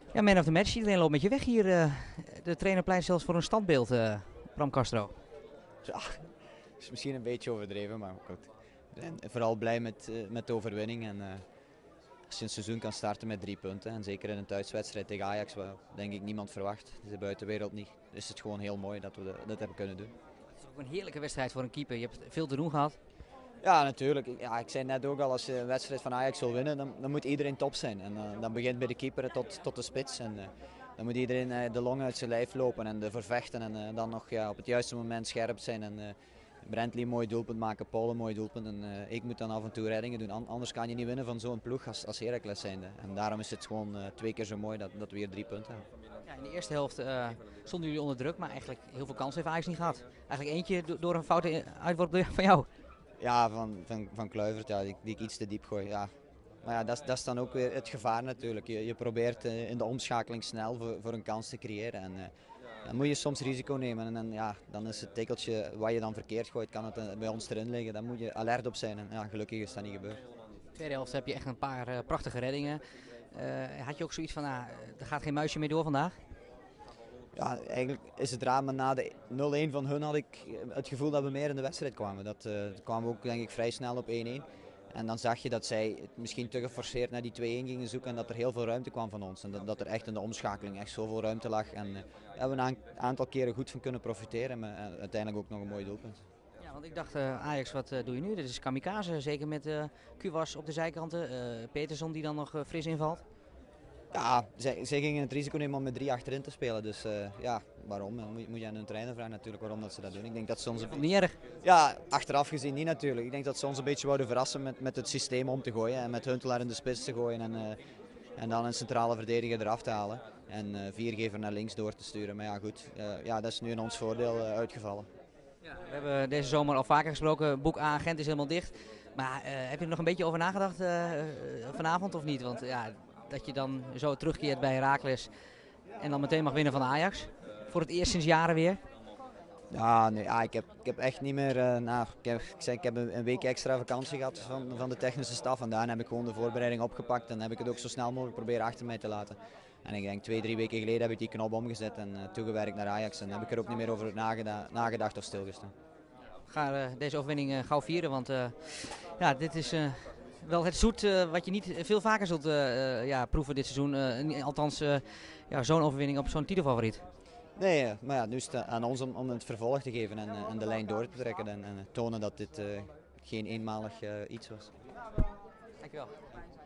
Ja, man of the match. Iedereen loopt met je weg hier. De trainer pleit zelfs voor een standbeeld, Bram Castro. Ja, dat is misschien een beetje overdreven, maar goed. Ik ben vooral blij met de overwinning. En, als je een seizoen kan starten met 3 punten, en zeker in een thuiswedstrijd tegen Ajax, wat denk ik niemand verwacht, de buitenwereld niet, is het gewoon heel mooi dat we dat hebben kunnen doen. Het is ook een heerlijke wedstrijd voor een keeper. Je hebt veel te doen gehad. Ja, natuurlijk. Ja, ik zei net ook al, als je een wedstrijd van Ajax wil winnen, dan moet iedereen top zijn. En dan begint bij de keeper tot de spits. En dan moet iedereen de long uit zijn lijf lopen en ervoor vechten. En dan nog op het juiste moment scherp zijn. En Brentley een mooi doelpunt maken, Paul een mooi doelpunt. En ik moet dan af en toe reddingen doen. Anders kan je niet winnen van zo'n ploeg als Heracles zijnde. En daarom is het gewoon 2 keer zo mooi dat we hier 3 punten hebben. Ja, in de eerste helft stonden jullie onder druk, maar eigenlijk heel veel kansen heeft Ajax niet gehad. Eigenlijk eentje door een foute uitworp van jou. Ja, van Kluivert, ja, die ik iets te diep gooi. Ja. Maar ja, dat is dan ook weer het gevaar natuurlijk. Je probeert in de omschakeling snel voor een kans te creëren. En dan moet je soms risico nemen. En ja, dan is het tikkeltje wat je dan verkeerd gooit, kan het bij ons erin liggen. Daar moet je alert op zijn. En ja, gelukkig is dat niet gebeurd. Tweede helft heb je echt een paar prachtige reddingen. Had je ook zoiets van, er gaat geen muisje meer door vandaag? Ja, eigenlijk is het raar, maar na de 0-1 van hun had ik het gevoel dat we meer in de wedstrijd kwamen. Dat kwamen we ook denk ik vrij snel op 1-1. En dan zag je dat zij het misschien te geforceerd naar die 2-1 gingen zoeken en dat er heel veel ruimte kwam van ons. En dat er echt in de omschakeling echt zoveel ruimte lag. En daar hebben we een aantal keren goed van kunnen profiteren, maar uiteindelijk ook nog een mooi doelpunt. Ja, want ik dacht, Ajax, wat doe je nu? Dit is kamikaze, zeker met Kuwas op de zijkanten. Peterson die dan nog fris invalt. Ja, zij gingen het risico nemen om met 3 achterin te spelen. Dus ja, waarom? Dan moet je aan hun trainer vragen natuurlijk waarom dat ze dat doen. Ik denk dat ze ons Niet erg. ja, achteraf gezien niet natuurlijk. Ik denk dat ze ons een beetje wouden verrassen met het systeem om te gooien. En met Huntelaar in de spits te gooien en dan een centrale verdediger eraf te halen. En Viergever naar links door te sturen. Maar ja goed, ja, dat is nu in ons voordeel uitgevallen. Ja, we hebben deze zomer al vaker gesproken. Boek A-agent is helemaal dicht. Maar heb je er nog een beetje over nagedacht vanavond of niet? Want ja, dat je dan zo terugkeert bij Heracles en dan meteen mag winnen van Ajax. Voor het eerst sinds jaren weer. Ja, nee, ik heb echt niet meer. Ik heb een week extra vakantie gehad van de technische staf. En daarna heb ik gewoon de voorbereiding opgepakt en heb ik het ook zo snel mogelijk proberen achter mij te laten. En ik denk 2, 3 weken geleden heb ik die knop omgezet en toegewerkt naar Ajax. En heb ik er ook niet meer over nagedacht of stilgestaan. Ga deze overwinning gauw vieren, want ja, dit is wel het zoet wat je niet veel vaker zult proeven dit seizoen. Althans, ja, zo'n overwinning op zo'n titelfavoriet. Nee, maar ja, nu is het aan ons om het vervolg te geven en de lijn door te trekken en tonen dat dit geen eenmalig iets was. Dankjewel.